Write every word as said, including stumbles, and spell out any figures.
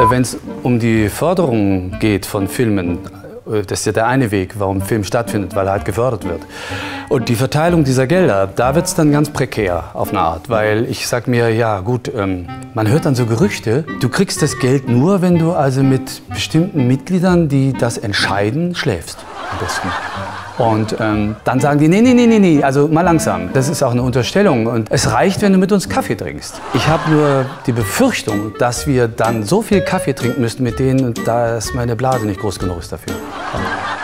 Wenn es um die Förderung geht von Filmen, das ist ja der eine Weg, warum Film stattfindet, weil er halt gefördert wird. Und die Verteilung dieser Gelder, da wird es dann ganz prekär auf eine Art, weil ich sag mir, ja gut, ähm, man hört dann so Gerüchte, du kriegst das Geld nur, wenn du also mit bestimmten Mitgliedern, die das entscheiden, schläfst am besten. Und ähm, dann sagen die, nee, nee, nee, nee, nee, also mal langsam. Das ist auch eine Unterstellung und es reicht, wenn du mit uns Kaffee trinkst. Ich habe nur die Befürchtung, dass wir dann so viel Kaffee trinken müssten mit denen und da ist meine Blase nicht groß genug ist dafür.